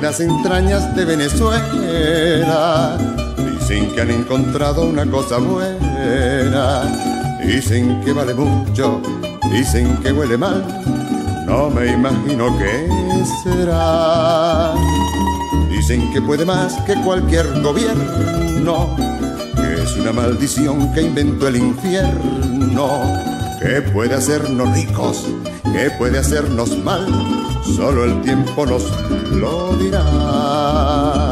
las entrañas de Venezuela. Dicen que han encontrado una cosa buena, dicen que vale mucho, dicen que huele mal, no me imagino qué será. Dicen que puede más que cualquier gobierno, que es una maldición que inventó el infierno, que puede hacernos ricos, que puede hacernos mal, solo el tiempo nos lo dirá.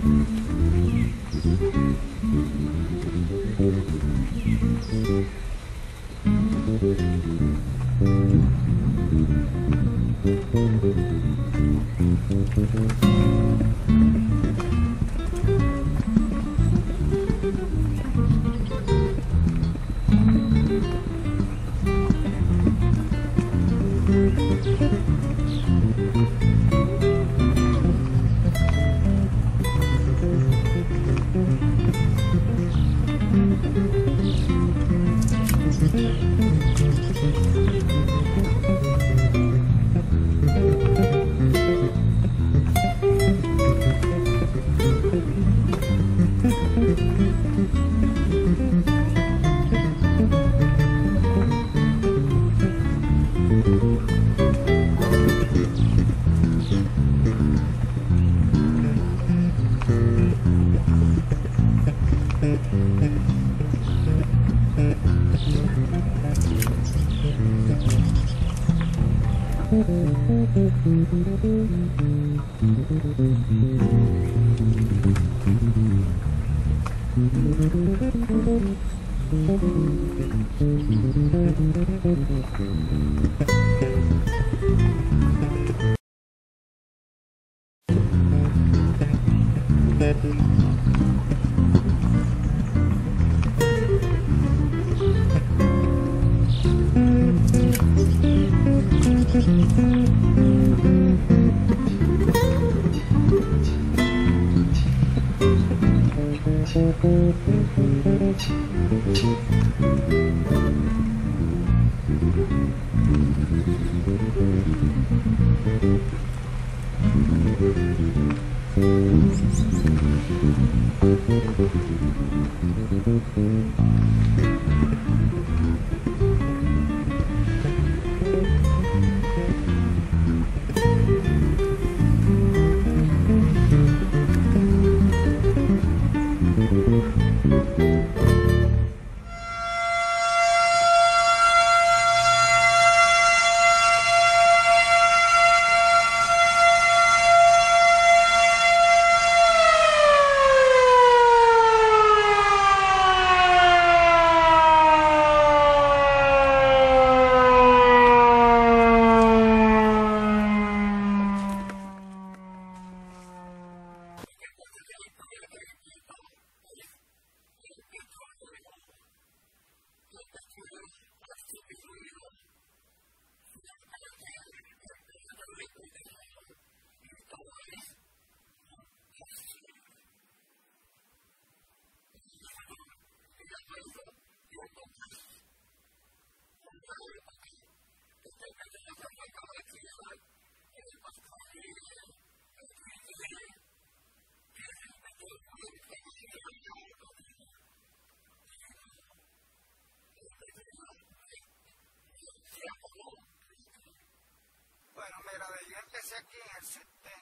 Bueno, mira, yo empecé aquí en el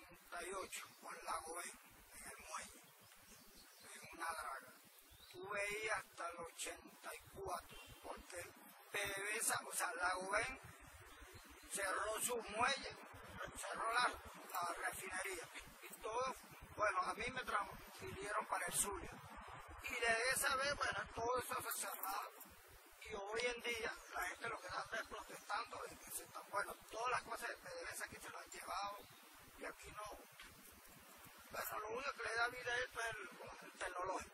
78 con Lago Ben, en el muelle, en una draga. Estuve ahí hasta el 84, porque PDVSA, o sea, Lago Ben cerró su muelle, cerró la refinería. Y todo, bueno, a mí me transfirieron para el Zulia. Y desde esa vez, bueno, todo eso se cerrado. Y hoy en día la gente lo que está protestando es que se están, bueno, todas las cosas de PDVSA aquí se las han llevado y aquí no. Pero lo único que le da vida a esto es el tecnológico.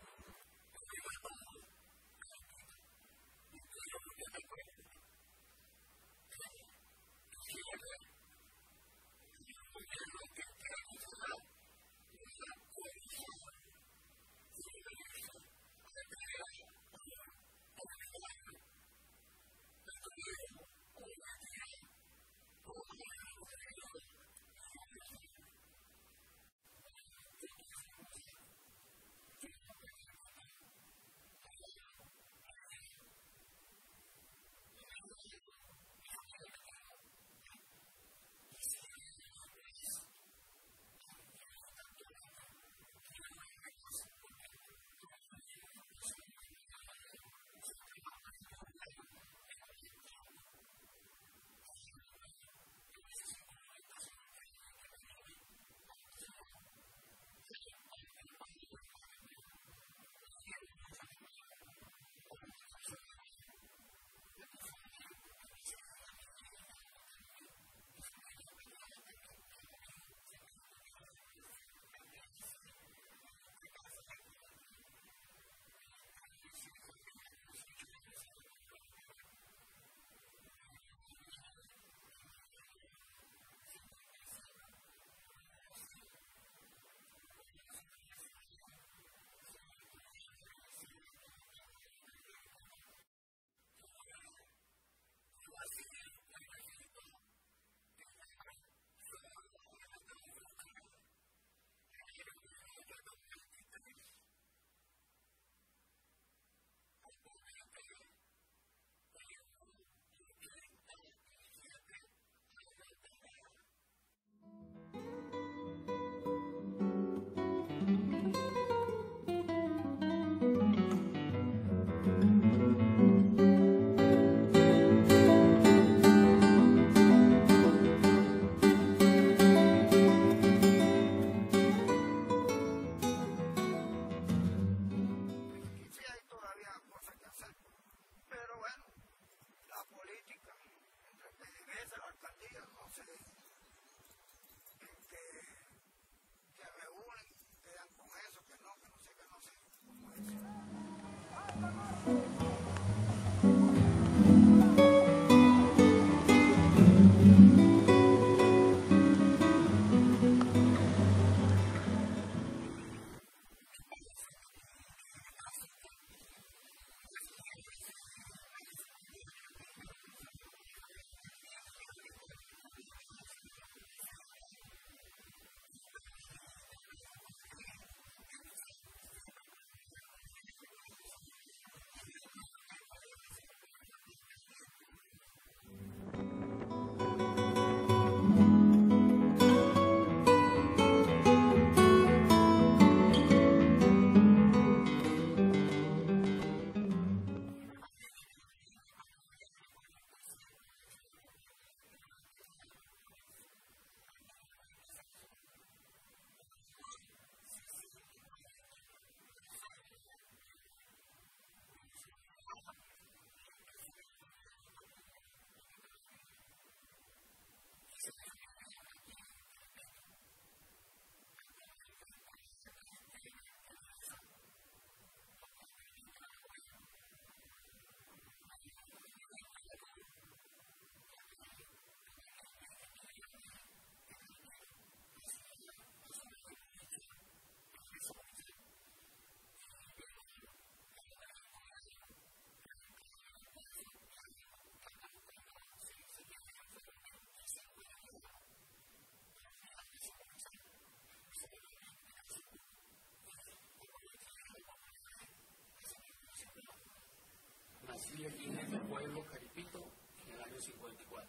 Nací aquí en este pueblo, Caripito, en el año 54.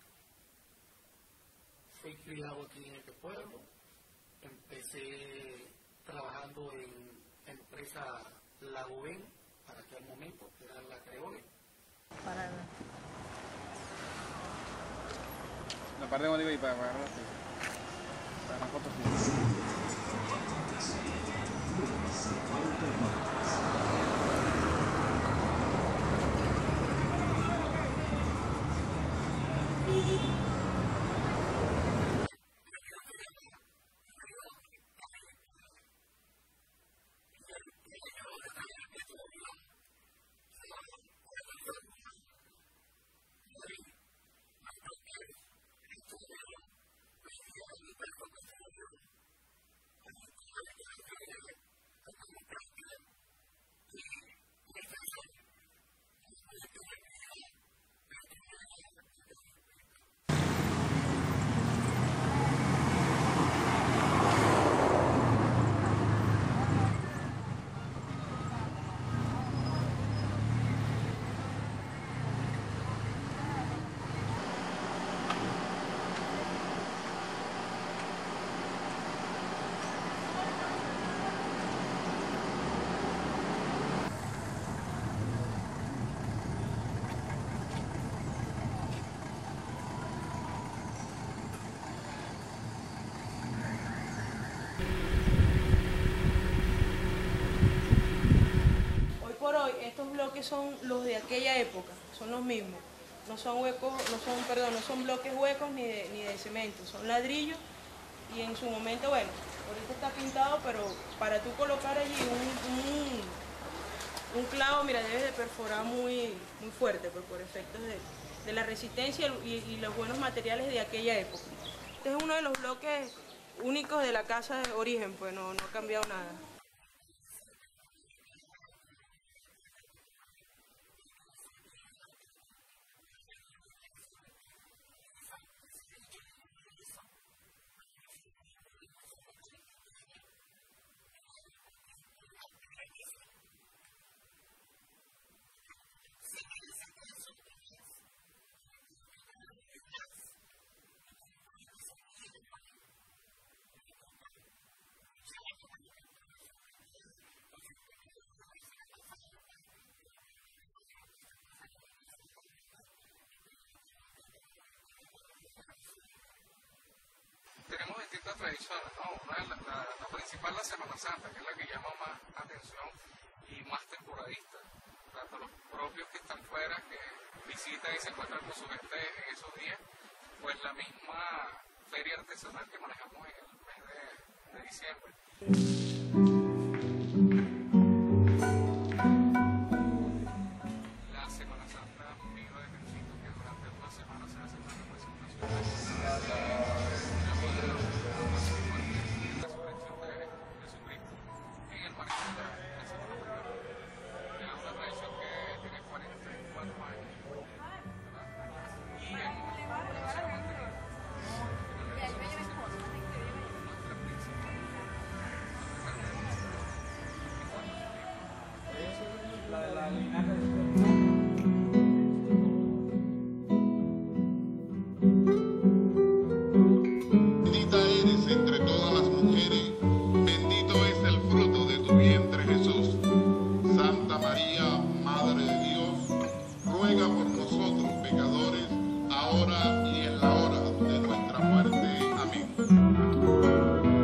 Fui criado aquí en este pueblo. Empecé trabajando en la empresa Lagoven, para aquel momento, que era la Creole. La parte de Bolívar y para agarrar para la foto. Estos bloques son los de aquella época, son los mismos. No son huecos, no son bloques huecos ni de cemento, son ladrillos y en su momento, bueno, ahorita está pintado, pero para tú colocar allí un clavo, mira, debes de perforar muy fuerte por efectos de la resistencia y los buenos materiales de aquella época. Este es uno de los bloques únicos de la casa de origen, pues no ha cambiado nada. Tenemos distintas tradiciones, ¿no? La principal es la Semana Santa, que es la que llama más atención y más temporadista. Tanto los propios que están fuera, que visitan y se encuentran con su gente en esos días, pues la misma feria artesanal que manejamos en el mes de diciembre. Bendita eres entre todas las mujeres, bendito es el fruto de tu vientre, Jesús. Santa María, Madre de Dios, ruega por nosotros pecadores, ahora y en la hora de nuestra muerte. Amén.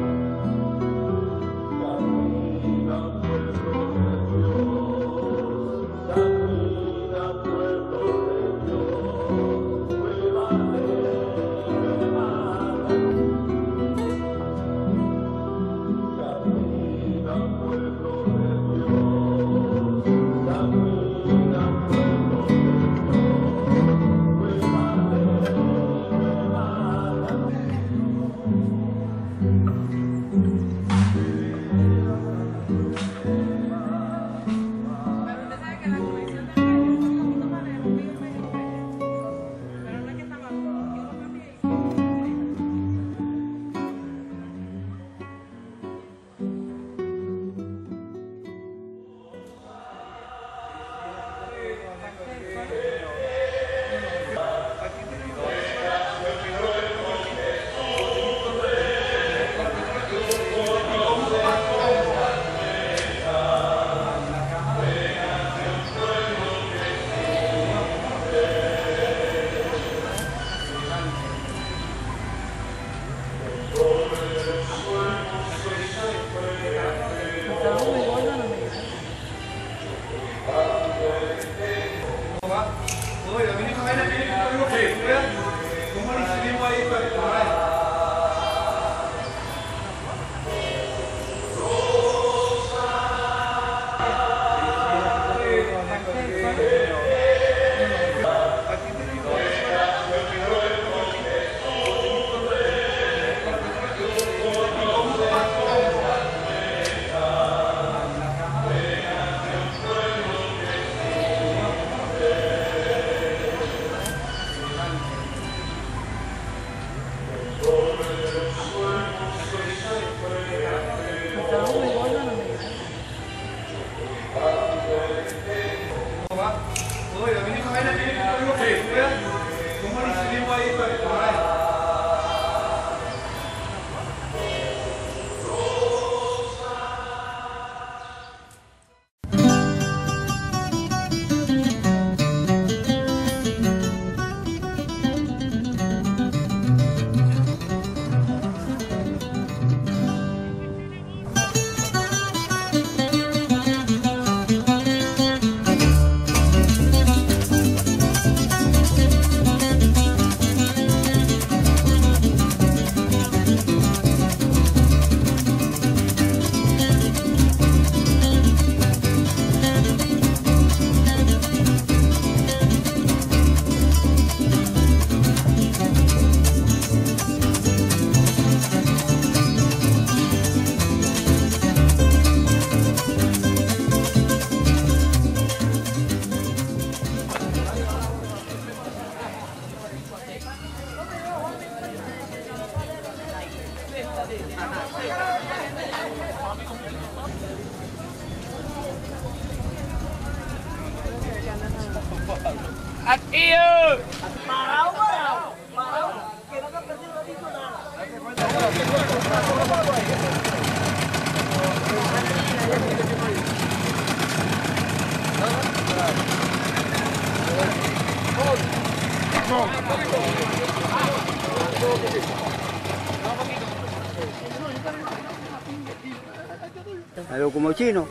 Pero como chino,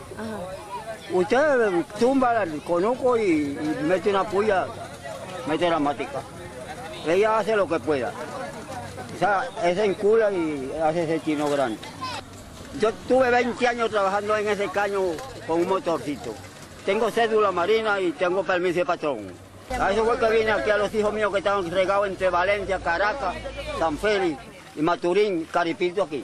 usted tumba el conuco y mete una puya, mete la matica. Ella hace lo que pueda. O sea, ese encula y hace ese chino grande. Yo tuve 20 años trabajando en ese caño con un motorcito. Tengo cédula marina y tengo permiso de patrón. A eso fue que vine aquí a los hijos míos que estaban regados entre Valencia, Caracas, San Félix y Maturín, Caripito aquí.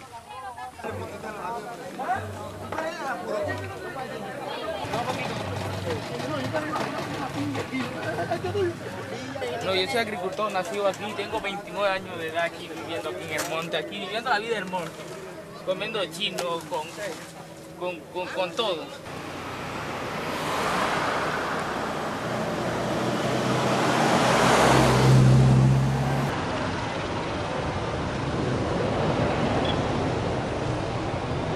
No, yo soy agricultor, nacido aquí, tengo 29 años de edad aquí, viviendo aquí en el monte, aquí viviendo la vida del monte, comiendo chino, con todo.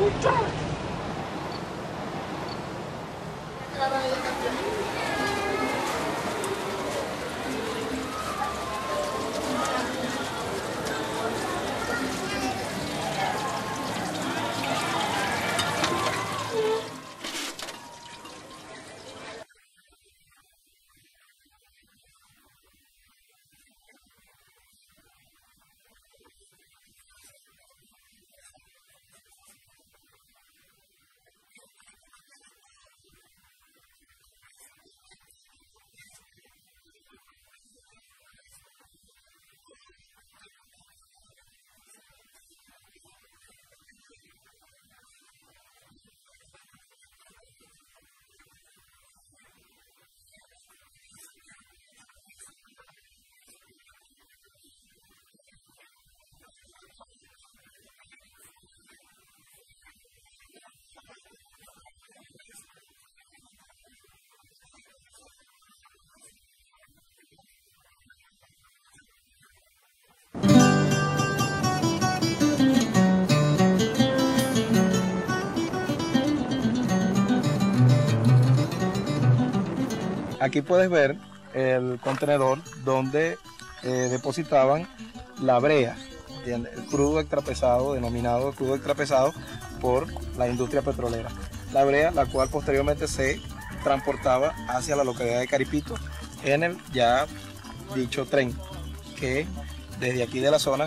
Aquí puedes ver el contenedor donde depositaban la brea, el crudo extrapesado, denominado crudo extrapesado por la industria petrolera. La brea, la cual posteriormente se transportaba hacia la localidad de Caripito en el ya dicho tren, que desde aquí de la zona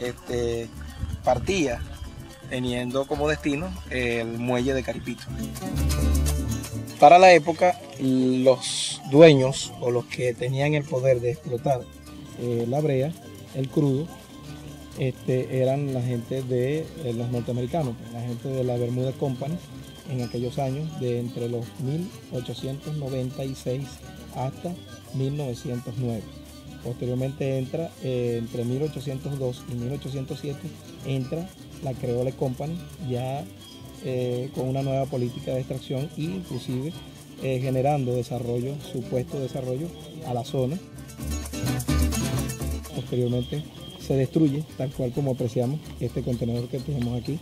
partía teniendo como destino el muelle de Caripito. Para la época, los dueños o los que tenían el poder de explotar la brea, el crudo, eran la gente de los norteamericanos, la gente de la Bermuda Company en aquellos años, de entre los 1896 hasta 1909. Posteriormente entra, entre 1802 y 1807, entra la Creole Company, ya con una nueva política de extracción e inclusive generando desarrollo, supuesto desarrollo a la zona. Posteriormente se destruye, tal cual como apreciamos este contenedor que tenemos aquí.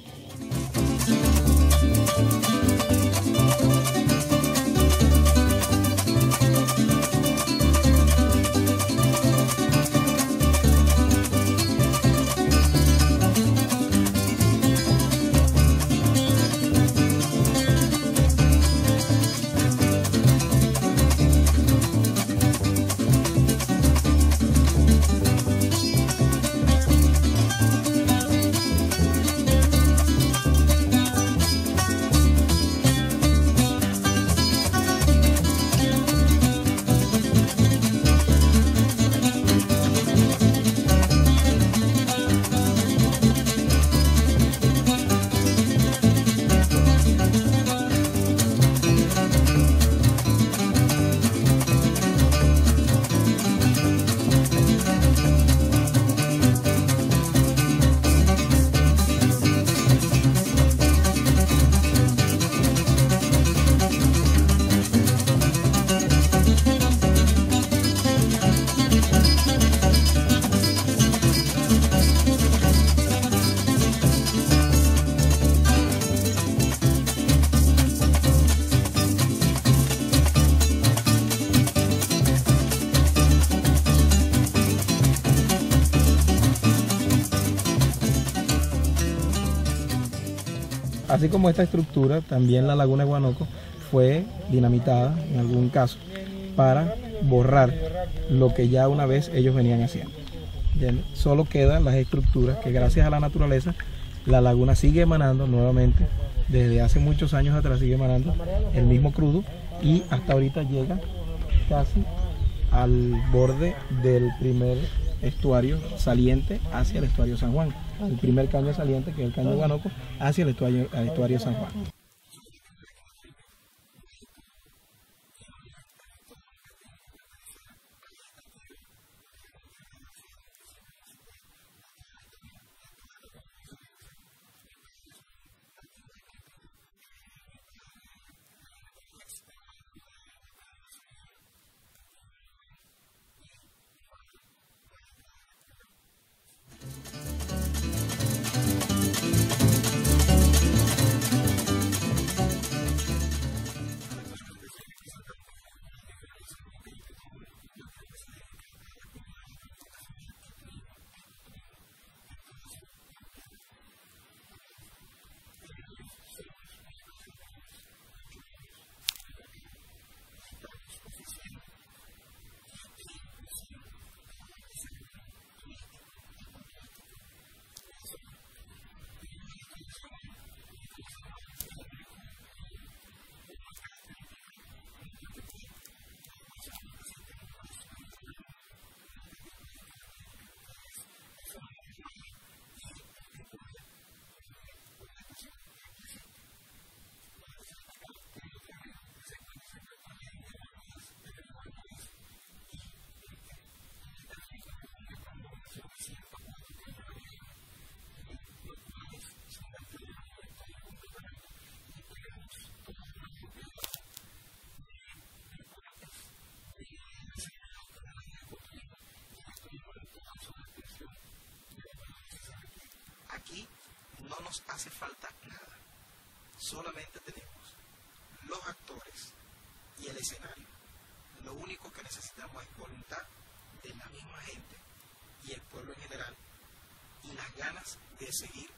Así como esta estructura, también la laguna de Guanoco fue dinamitada en algún caso para borrar lo que ya una vez ellos venían haciendo. Bien, solo quedan las estructuras que gracias a la naturaleza la laguna sigue emanando nuevamente, desde hace muchos años atrás sigue emanando el mismo crudo y hasta ahorita llega casi al borde del primer estuario saliente hacia el estuario San Juan, el primer caño saliente, que es el caño de Guanoco, hacia el estuario San Juan. nos hace falta nada. Solamente tenemos los actores y el escenario. Lo único que necesitamos es voluntad de la misma gente y el pueblo en general y las ganas de seguir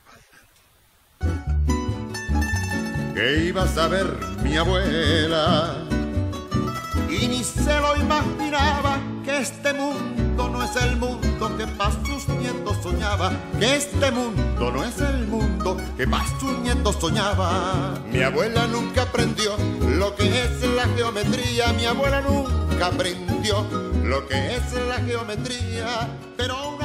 adelante. ¿Qué iba a saber mi abuela? Y ni se lo imaginaba, que este mundo no es el mundo que para sus nietos soñaba, que este mundo no es el mundo que para sus nietos soñaba. Mi abuela nunca aprendió lo que es la geometría, mi abuela nunca aprendió lo que es la geometría, pero